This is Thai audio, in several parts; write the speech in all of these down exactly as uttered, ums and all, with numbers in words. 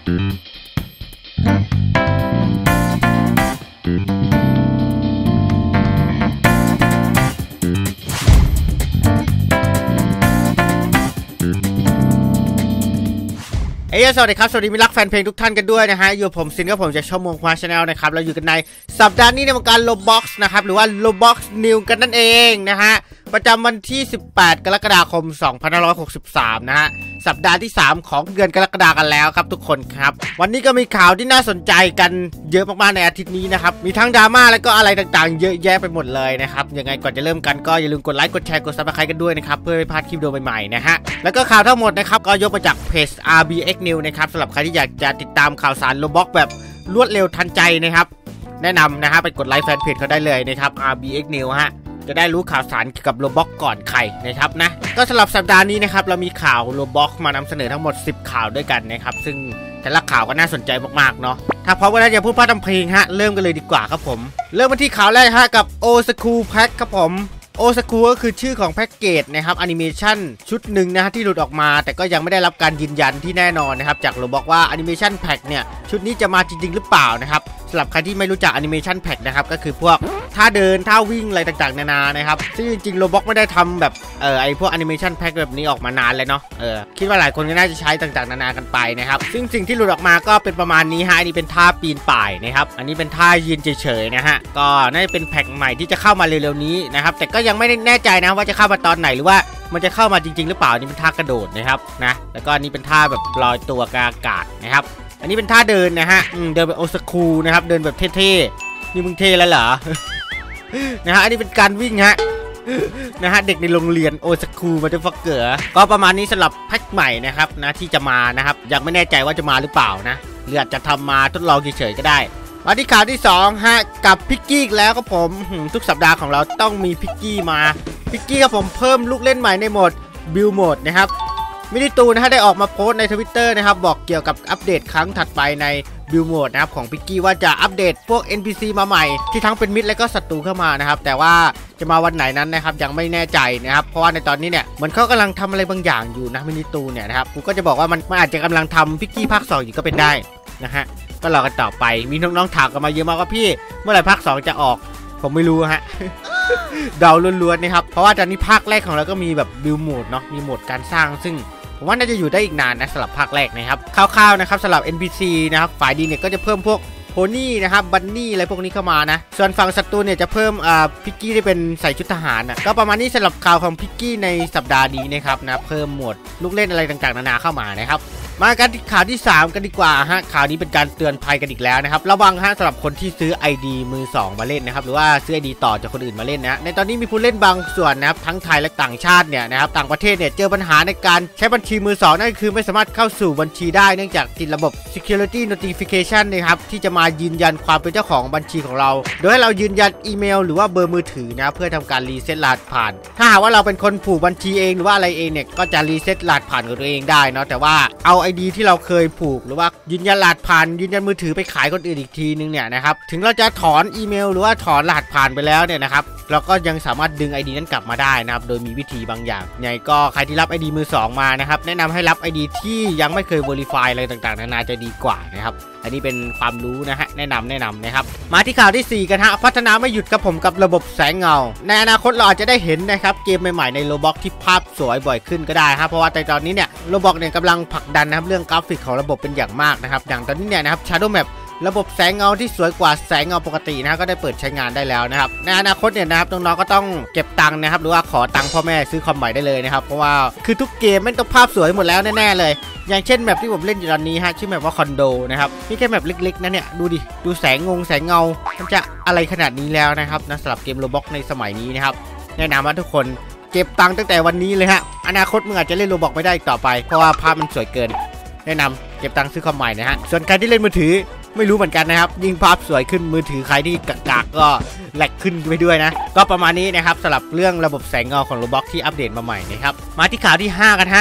เอ้ยสวัสดีครับสวัสดีมิตรรักแฟนเพลงทุกท่านกันด้วยนะฮะอยู่ผมซินกับผมจากช่องมงควาชาแนลนะครับเราอยู่กันในสัปดาห์นี้ในวงการ Roblox นะครับหรือว่า Roblox New กันนั่นเองนะฮะประจำวันที่สิบแปดกรกฎาคมสองพันห้าร้อยหกสิบสามนะฮะสัปดาห์ที่สามของเดือนกรกฎาคมกันแล้วครับทุกคนครับวันนี้ก็มีข่าวที่น่าสนใจกันเยอะมากๆในอาทิตย์นี้นะครับมีทั้งดราม่าแล้วก็อะไรต่างๆเยอะแยะไปหมดเลยนะครับยังไงก่อนจะเริ่มกันก็อย่าลืมกดไลค์กดแชร์กดซับสไครต์กันด้วยนะครับเพื่อไม่พลาดคลิปวิดีโอใหม่ๆนะฮะแล้วก็ข่าวทั้งหมดนะครับก็ยกมาจากเพจ อาร์ บี เอ็กซ์ News นะครับสำหรับใครที่อยากจะติดตามข่าวสาร Roblox แบบรวดเร็วทันใจนะครับแนะนำนะฮะไปกดไลค์แฟนเพจเขาได้เลยนะครับ อาร์ บี เอ็กซ์ News ฮะจะได้รู้ข่าวสารเกี่ยวกับ Roblox ก่อนใครนะครับนะก็สำหรับสัปดาห์นี้นะครับเรามีข่าว Roblox มานำเสนอทั้งหมดสิบข่าวด้วยกันนะครับซึ่งแต่ละข่าวก็น่าสนใจมากๆเนาะถ้าพร้อมกันแล้วอย่าพูดพร่ำทำเพลงฮะเริ่มกันเลยดีกว่าครับผมเริ่มมาที่ข่าวแรกฮะกับ โอ School Pack ครับผมโอ School ก็คือชื่อของแพ็กเกจนะครับแอนิเมชันชุดหนึ่งนะฮะที่หลุดออกมาแต่ก็ยังไม่ได้รับการยืนยันที่แน่นอนนะครับจาก Roblox ว่าแอนิเมชันแพ็กเนี่ยชุดนี้จะมาจริงๆหรือเปล่านะครับสำหรับใครที่ไม่รู้จักแอนิเมชันแพ็กนะครับก็คือพวกท่าเดินท่าวิ่งอะไรต่างๆนานานะครับซึ่งจริงๆ Roblox ไม่ได้ทำแบบเออไอพวกแอนิเมชันแพ็กแบบนี้ออกมานานเลยเนาะเออคิดว่าหลายคนก็น่าจะใช้ต่างๆนานากันไปนะครับซึ่งสิ่งที่หลุดออกมาก็เป็นประมาณนี้ฮะอันนี้เป็นท่าปีนป่ายนะครับอันนี้เป็นท่ายืนเฉยๆนะฮะก็น่าจะเป็นแพ็กใหม่ที่จะเข้ามาเร็วๆนี้นะครับแต่ก็ยังไม่ได้แน่ใจนะว่าจะเข้ามาตอนไหนหรือว่ามันจะเข้ามาจริงๆหรือเปล่านี่เป็นท่ากระโดดนะครับนะแล้วก็อันนี้เป็นท่าแบบลอยตัวกลางอากาศนะครับอันนี้เป็นท่าเดินนะฮะเดินแบบโอ School นะครับเดินแบบเท่ๆนี่มึงเท่แล้วเหรอ นะฮะอันนี้เป็นการวิ่งฮะนะฮะเด็กในโรงเรียนโอ School มาจะฟักเกอร์ก็ประมาณนี้สำหรับแพ็คใหม่นะครับนะที่จะมานะครับยังไม่แน่ใจว่าจะมาหรือเปล่านะหรืออาจจะทำมาทดลองเฉยๆก็ได้มาที่ข่าวที่สองฮะกับพิกกี้แล้วครับผมทุกสัปดาห์ของเราต้องมีพิกกี้มาพิกกี้ครับผมเพิ่มลูกเล่นใหม่ในโหมดบิลโหมดนะครับมินิตูนะฮะได้ออกมาโพสต์ใน ทวิตเตอร์ นะครับบอกเกี่ยวกับอัปเดตครั้งถัดไปในบิลโหมดนะครับของพิกกี้ว่าจะอัปเดตพวก เอ็น พี ซี มาใหม่ที่ทั้งเป็นมิตรและก็ศัตรูเข้ามานะครับแต่ว่าจะมาวันไหนนั้นนะครับยังไม่แน่ใจนะครับเพราะว่าในตอนนี้เนี่ยเหมือนเขากำลังทำอะไรบางอย่างอยู่นะมินิตูเนี่ยนะครับกูก็จะบอกว่ามันมันอาจจะกำลังทำพิกกี้ภาคสองอยู่ก็เป็นได้นะฮะก็รอกันต่อไปมีน้องๆถามกันมาเยอะมากว่าพี่เมื่อไหร่ภาคสองจะออกผมไม่รู้ฮะ เดาล้วนๆนะครับเพราะว่าตอนนี้ภาคแรกของเราก็มีแบบบิลโหมดเนาะมีโหมดการสร้างซึ่งผมว่าน่าจะอยู่ได้อีกนานนะสำหรับภาคแรกนะครับคร่าวๆนะครับสำหรับ เอ็น พี ซี นะครับฝ่ายดีเนี่ยก็จะเพิ่มพวกโพนี่นะครับบันนี่อะไรพวกนี้เข้ามานะส่วนฝั่งศัตรูเนี่ยจะเพิ่มอ่าพิกกี้ที่เป็นใส่ชุดทหารนะก็ประมาณนี้สำหรับข่าวของพิกกี้ในสัปดาห์นี้นะครับนะเพิ่มโหมดลูกเล่นอะไรต่างๆนานาเข้ามานะครับมากันที่ข่าวที่สามกันดีกว่าฮะข่าวนี้เป็นการเตือนภัยกันอีกแล้วนะครับระวังฮะสำหรับคนที่ซื้อ ไอ ดี มือสองมาเล่นนะครับหรือว่าซื้อ ไอ ดี ต่อจากคนอื่นมาเล่นนะในตอนนี้มีผู้เล่นบางส่วนนะครับทั้งไทยและต่างชาติเนี่ยนะครับต่างประเทศเนี่ยเจอปัญหาในการใช้บัญชีมือสองนั่นคือไม่สามารถเข้าสู่บัญชีได้เนื่องจากติดระบบ security notification นะครับที่จะมายืนยันความเป็นเจ้าของบัญชีของเราโดยให้เรายืนยันอีเมลหรือว่าเบอร์มือถือนะเพื่อทำการรีเซ็ตรหัสผ่านถ้าหากว่าเราเป็นคนผูกบัญชีเองหรือว่าอะไรเองเนี่ยก็จะรีเซ็ตรหัสผ่านของตัวเองได้เนาะแต่ว่าเอา ไอ ดี ที่เราเคยผูกหรือว่ายืนยันรหัสผ่านยืนยันมือถือไปขายคนอื่นอีกทีนึงเนี่ยนะครับถึงเราจะถอนอีเมลหรือว่าถอนรหัสผ่านไปแล้วเนี่ยนะครับเราก็ยังสามารถดึง ไอ ดี นั้นกลับมาได้นะครับโดยมีวิธีบางอย่างไงก็ใครที่รับ ไอ ดี มือสองมานะครับแนะนำให้รับ ไอ ดี ที่ยังไม่เคย Verify อะไรต่างๆนานาจะดีกว่านะครับอันนี้เป็นความรู้นะฮะแนะนำแนะนำนะครับมาที่ข่าวที่สี่กันฮะพัฒนาไม่หยุดครับผมกับระบบแสงเงาในอนาคตเราอาจจะได้เห็นนะครับเกมใหม่ๆใน Roblox ที่ภาพสวยบ่อยขึ้นก็ได้ครับเพราะว่าในตอนนี้เนี่ย Roblox เนี่ยกำลังผลักดันนะครับเรื่องกราฟิกของระบบเป็นอย่างมากนะครับอย่างตอนนี้เนี่ยนะครับ Shadow Map ระบบแสงเงาที่สวยกว่าแสงเงาปกตินะก็ได้เปิดใช้งานได้แล้วนะครับในอนาคตเนี่ยนะครับน้องๆก็ต้องเก็บตังค์นะครับหรือว่าขอตังค์พ่อแม่ซื้อคอมใหม่ได้เลยนะครับเพราะว่าคือทุกเกมมันต้องภาพสวยหมดแล้วแน่ๆเลยอย่างเช่นแมปที่ผมเล่นอยู่ตอนนี้ฮะชื่อแมปว่าคอนโดนะครับนี่แค่แมปเล็กๆนะเนี่ยดูดิดูแสงงงแสงเงามันจะอะไรขนาดนี้แล้วนะครับนะสำหรับเกม Roblox ในสมัยนี้นะครับแนะนำว่าทุกคนเก็บตังค์ตั้งแต่วันนี้เลยฮะอนาคตมึงอาจจะเล่น Roblox ไม่ได้อีกต่อไปเพราะว่าภาพมันสวยเกินแนะนำเก็บตังค์ซื้อคอมใหม่นะฮะส่วนใครที่เล่นมือถือไม่รู้เหมือนกันนะครับยิ่งภาพสวยขึ้นมือถือใครที่กากๆก็แหลกขึ้นไปด้วยนะก็ประมาณนี้นะครับสำหรับเรื่องระบบแสงเงาของ Roblox ที่อัปเดตมาใหม่นะครับมาที่ข่าวที่ห้ากันฮะ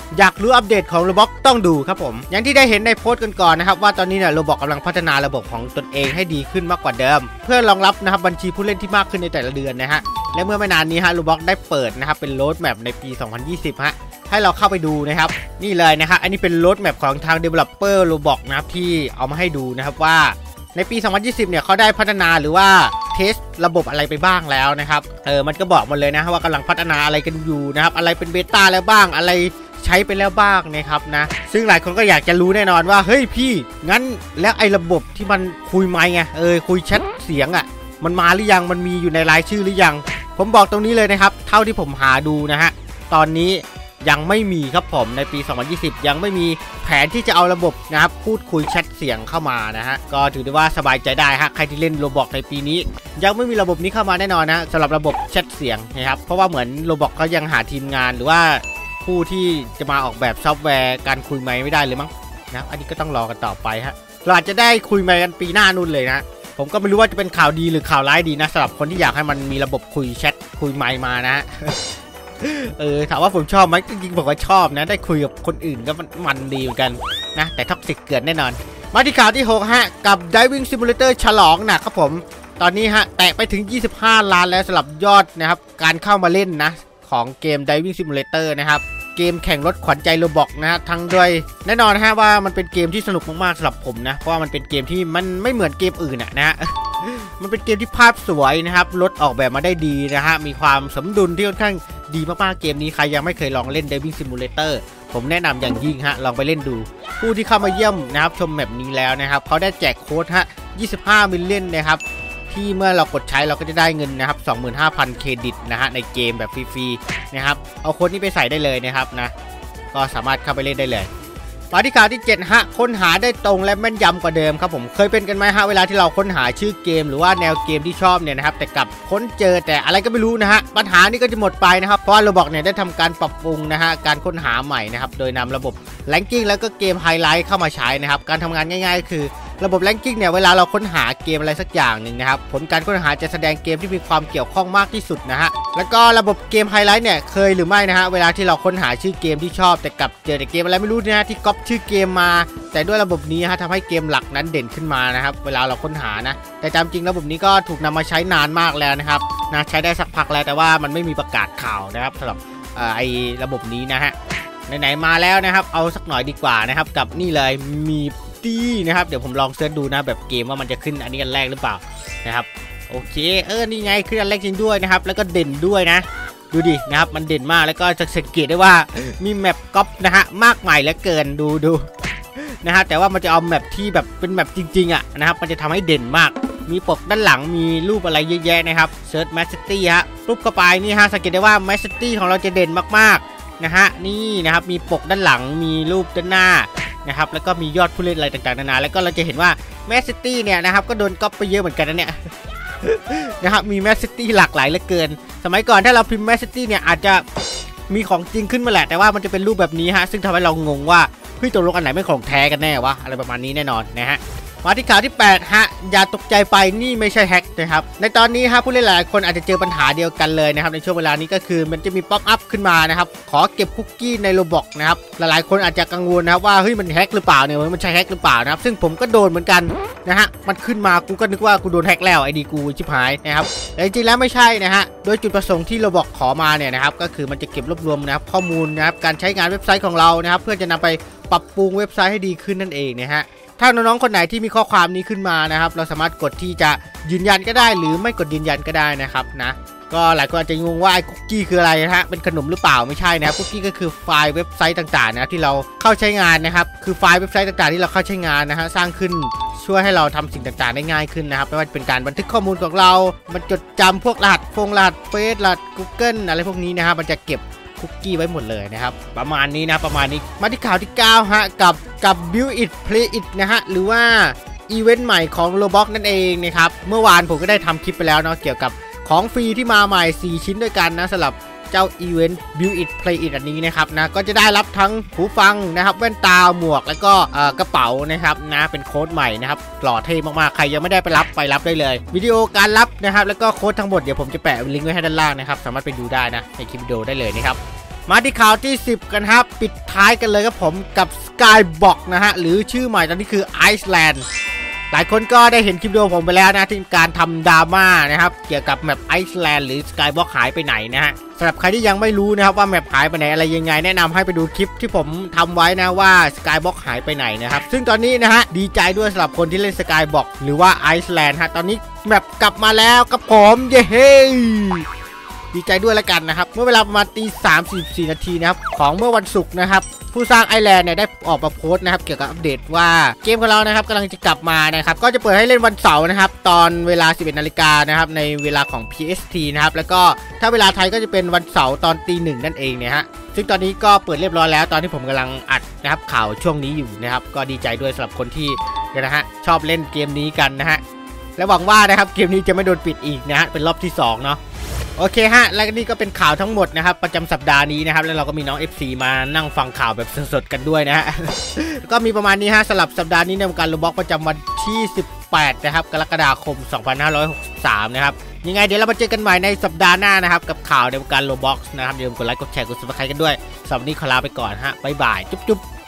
อยากรู้อัปเดตของ Roblox ต้องดูครับผมอย่างที่ได้เห็นในโพสต์กันก่อนนะครับว่าตอนนี้เนี่ย Roblox กำลังพัฒนาระบบของตนเองให้ดีขึ้นมากกว่าเดิมเพื่อรองรับนะครับบัญชีผู้เล่นที่มากขึ้นในแต่ละเดือนนะฮะและเมื่อไม่นานนี้ฮะ Roblox ได้เปิดนะครับเป็นโรดแมปในปี สองพันยี่สิบ ฮะให้เราเข้าไปดูนะครับนี่เลยนะครับอันนี้เป็นโรดแมปของทาง Developer Roblox นะครับที่เอามาให้ดูนะครับว่าในปี สองพันยี่สิบ เนี่ยเขาได้พัฒนาหรือว่าเทสระบบอะไรไปบ้างแล้วนะครับเออมันก็บอกหมดเลยนะว่ากำลังพัฒนาอะไรกันอยู่นะครับอะไรเป็นเบต้าแล้วบ้างอะไรใช้ไปแล้วบ้างนะครับนะซึ่งหลายคนก็อยากจะรู้แน่นอนว่าเฮ้ยพี่งั้นแล้วไอ้ระบบที่มันคุยไมค์ไงเออคุยแชทเสียงอ่ะมันมาหรือยังมันมีอยู่ในรายชื่อหรือยังผมบอกตรงนี้เลยนะครับเท่าที่ผมหาดูนะฮะตอนนี้ยังไม่มีครับผมในปี สองพันยี่สิบ ยังไม่มีแผนที่จะเอาระบบนะครับพูดคุยแชทเสียงเข้ามานะฮะก็ถือได้ว่าสบายใจได้ฮะใครที่เล่น Roblox ในปีนี้ยังไม่มีระบบนี้เข้ามาแน่นอนนะสำหรับระบบแชทเสียงนะครับเพราะว่าเหมือน Roblox เขายังหาทีมงานหรือว่าผู้ที่จะมาออกแบบซอฟต์แวร์การคุยไมค์ไม่ได้เลยมั้งนะอันนี้ก็ต้องรอกันต่อไปฮะเราอาจจะได้คุยไมค์กันปีหน้านู่นเลยนะผมก็ไม่รู้ว่าจะเป็นข่าวดีหรือข่าวร้ายดีนะสำหรับคนที่อยากให้มันมีระบบคุยแชทคุยไมค์มานะเออถามว่าผมชอบไหมจริงๆผมก็ชอบนะได้คุยกับคนอื่นก็มันมันดีเหมือนกันนะแต่ท็อกซิกเกินแน่นอนมาที่ข่าวที่หกฮะกับ Diving Simulator ฉลองนะครับผมตอนนี้ฮะแตะไปถึงยี่สิบห้าล้านแล้วสำหรับยอดนะครับการเข้ามาเล่นนะของเกม Diving Simulator นะครับเกมแข่งรถขวัญใจ Roblox นะฮะทั้งด้วยแน่นอนนะฮะว่ามันเป็นเกมที่สนุกมากๆสำหรับผมนะเพราะว่ามันเป็นเกมที่มันไม่เหมือนเกมอื่นอะนะฮะมันเป็นเกมที่ภาพสวยนะครับรถออกแบบมาได้ดีนะฮะมีความสมดุลที่ค่อนข้างดีมากๆเกมนี้ใครยังไม่เคยลองเล่น Diving Simulator ผมแนะนำอย่างยิ่งฮะลองไปเล่นดูผู้ที่เข้ามาเยี่ยมนะครับชมแมปนี้แล้วนะครับเขาได้แจกโค้ดฮะยี่สิบห้ามิลเลียนนะครับที่เมื่อเรากดใช้เราก็จะได้เงินนะครับ สองหมื่นห้าพัน เครดิตนะฮะในเกมแบบฟรีๆนะครับเอาโค้ดนี้ไปใส่ได้เลยนะครับนะก็สามารถเข้าไปเล่นได้เลยมาที่ข่าวที่เจ็ดฮะค้นหาได้ตรงและแม่นยำกว่าเดิมครับผมเคยเป็นกันไหมฮะเวลาที่เราค้นหาชื่อเกมหรือว่าแนวเกมที่ชอบเนี่ยนะครับแต่กลับค้นเจอแต่อะไรก็ไม่รู้นะฮะปัญหานี้ก็จะหมดไปนะครับเพราะว่า Roblox เนี่ยได้ทำการปรับปรุงนะฮะการค้นหาใหม่นะครับโดยนำระบบ Ranking แล้วก็เกมไฮไลท์เข้ามาใช้นะครับการทำงานง่ายๆคือระบบ Ranking เนี่ยเวลาเราค้นหาเกมอะไรสักอย่างหนึ่งนะครับผลการค้นหาจะแสดงเกมที่มีความเกี่ยวข้องมากที่สุดนะฮะแล้วก็ระบบเกมไฮไลท์เนี่ยเคยหรือไม่นะฮะเวลาที่เราค้นหาชื่อเกมที่ชอบแต่กลับเจอแต่เกมอะไรไม่รู้นะฮะที่ก๊อปชื่อเกมมาแต่ด้วยระบบนี้ฮะทำให้เกมหลักนั้นเด่นขึ้นมานะครับเวลาเราค้นหานะแต่ตามจริงระบบนี้ก็ถูกนำมาใช้นานมากแล้วนะครับนะใช้ได้สักพักแล้วแต่ว่ามันไม่มีประกาศข่าวนะครับสำหรับไอ้ระบบนี้นะฮะไหนๆมาแล้วนะครับเอาสักหน่อยดีกว่านะครับกับนี่เลยมีดีนะครับเดี๋ยวผมลองเสิร์ชดูนะแบบเกมว่ามันจะขึ้นอันนี้กันแรกหรือเปล่านะครับโอเคเออนี่ไงขึ้นอันแรกจริงด้วยนะครับแล้วก็เด่นด้วยนะดูดินะครับมันเด่นมากแล้วก็จะสังเกตได้ว่ามีแมปก๊อปนะฮะมากมายเหลือเกินดูดูนะฮะแต่ว่ามันจะเอาแมปที่แบบเป็นแมปจริงๆอ่ะนะครับมันจะทำให้เด่นมากมีปกด้านหลังมีรูปอะไรเยอะแยะนะครับเซิร์ชแมสตี้ฮะรูปเข้าไปนี่ฮะสังเกตได้ว่าแมสตี้ของเราจะเด่นมากๆนะฮะนี่นะครับมีปกด้านหลังมีรูปด้านหน้านะครับแล้วก็มียอดผู้เล่นอะไรต่างๆนานาแล้วก็เราจะเห็นว่าแมสตี้เนี่ยนะครับก็โดนก๊อปไปเยอะเหมือนกันนะเนี่ยนะครับมีแมสตี้หลากหลายเหลือเกินสมัยก่อนถ้าเราพิมพ์แมสตี้เนี่ยอาจจะมีของจริงขึ้นมาแหละแต่ว่ามันจะเป็นรูปแบบนี้ฮะซึ่งทำให้เรางงว่าเฮ้ยตกลงอันไหนเป็นของแท้กันแน่วะอะไรประมาณนี้แน่นอนนะฮะมาที่ข่าวที่แปดฮะอย่าตกใจไปนี่ไม่ใช่แฮกนะครับในตอนนี้ฮะผู้เล่นหลายคนอาจจะเจอปัญหาเดียวกันเลยนะครับในช่วงเวลานี้ก็คือมันจะมีป๊อปอัพขึ้นมานะครับขอเก็บคุกกี้ใน Roblox นะครับหลายๆคนอาจจะกังวลนะครับว่าเฮ้ยมันแฮกหรือเปล่าเนี่ยมันใช่แฮกหรือเปล่านะครับซึ่งผมก็โดนเหมือนกันนะฮะมันขึ้นมากูก็นึกว่ากูโดนแฮกแล้วไอดีกูชิบหายนะครับแต่จริงๆแล้วไม่ใช่นะฮะโดยจุดประสงค์ที่ Roblox ขอมาเนี่ยนะครับก็คือมันจะเก็บรวบรวมนะครับข้อมูลนะครับการใช้งานเว็บไซต์ของเรานะครับเพื่อจะนำไปปรับปรุงเว็บไซต์ให้ดีขึ้นนั่นเองนะฮะถ้าน้องๆคนไหนที่มีข้อความนี้ขึ้นมานะครับเราสามารถกดที่จะยืนยันก็ได้หรือไม่กดยืนยันก็ได้นะครับนะก็หลายคนอาจจะงงว่าไอ้คุกกี้คืออะไรนะฮะเป็นขนมหรือเปล่าไม่ใช่นะครับคุกกี้ก็คือไฟล์เว็บไซต์ต่างๆนะที่เราเข้าใช้งานนะครับคือไฟล์เว็บไซต์ต่างๆที่เราเข้าใช้งานนะฮะสร้างขึ้นช่วยให้เราทำสิ่งต่างๆได้ง่ายขึ้นนะครับไม่ว่าจะเป็นการบันทึกข้อมูลของเรามันจดจำพวกรหัสฟงรหัสเฟซรหัส Google อะไรพวกนี้นะครับมันจะเก็บคุกกี้ไว้หมดเลยนะครับประมาณนี้นะประมาณนี้มาที่ข่าวที่เก้าฮะกับกับ Build It Play It นะฮะหรือว่าอีเวนต์ใหม่ของ Roblox นั่นเองนะครับเมื่อวานผมก็ได้ทำคลิปไปแล้วเนาะเกี่ยวกับของฟรีที่มาใหม่สี่ชิ้นด้วยกันนะสำหรับเจ้าอีเวนต์ Build It Play It อันนี้นะครับนะก็จะได้รับทั้งหูฟังนะครับแว่นตาหมวกแล้วก็กระเป๋านะครับนะเป็นโค้ดใหม่นะครับหล่อเท่มากๆใครยังไม่ได้ไปรับไปรับได้เลยวิดีโอการรับนะครับแล้วก็โค้ดทั้งหมดเดี๋ยวผมจะแปะลิงก์ไว้ให้ด้านล่างนะครับสามารถไปดูได้นะในคลิปวิดีโอได้เลยนะครับมาที่ข่าวที่สิบกันครับปิดท้ายกันเลยครับผมกับ Skybox นะฮะหรือชื่อใหม่ตอนนี้คือ Iceland หลายคนก็ได้เห็นคลิปวิดีโอผมไปแล้วนะที่การทำดราม่านะครับเกี่ยวกับแมป Iceland หรือ Skybox หายไปไหนนะฮะสำหรับใครที่ยังไม่รู้นะครับว่าแมปหายไปไหนอะไรยังไงแนะนำให้ไปดูคลิปที่ผมทำไว้นะว่า Skybox หายไปไหนนะครับซึ่งตอนนี้นะฮะดีใจด้วยสำหรับคนที่เล่น Skybox หรือว่า Iceland ฮะตอนนี้แมปกลับมาแล้วกับผมเย้ดีใจด้วยแล้วกันนะครับเมื่อเวลาประมาณตีสามสี่สี่นาทีนะครับของเมื่อวันศุกร์นะครับผู้สร้างไอแลนด์เนี่ยได้ออกมาโพสต์นะครับเกี่ยวกับอัปเดตว่าเกมของเรานะครับกำลังจะกลับมานะครับก็จะเปิดให้เล่นวันเสาร์นะครับตอนเวลา สิบเอ็ดนาฬิกานะครับในเวลาของ พี เอส ที นะครับแล้วก็ถ้าเวลาไทยก็จะเป็นวันเสาร์ตอนตีหนึ่งนั่นเองเนี่ยฮะซึ่งตอนนี้ก็เปิดเรียบร้อยแล้วตอนที่ผมกำลังอัดนะครับข่าวช่วงนี้อยู่นะครับก็ดีใจด้วยสำหรับคนที่นะฮะชอบเล่นเกมนี้กันนะฮะและหวังว่านะครับเกมนี้จะไม่โดนปิดอีกนะฮะเป็นรอบที่สองเนาะโอเคฮะและนี่ก็เป็นข่าวทั้งหมดนะครับประจำสัปดาห์นี้นะครับแล้วเราก็มีน้อง เอฟ ซี มานั่งฟังข่าวแบบสดๆกันด้วยนะฮะ ก็มีประมาณนี้ฮะสำหรับสัปดาห์นี้ในวงการโรบล็อกประจำวันที่สิบแปดนะครับกรกฎาคมสองพันห้าร้อยหกสิบสามนะครับยังไงเดี๋ยวเรามาเจอกันใหม่ในสัปดาห์หน้านะครับกับข่าวในวงการโรบล็อกนะครับอย่าลืมกดไลค์กดแชร์กดซับสไครต์กันด้วยสำหรับวันนี้ขอลาไปก่อนฮะบ๊ายบายจุ๊บๆ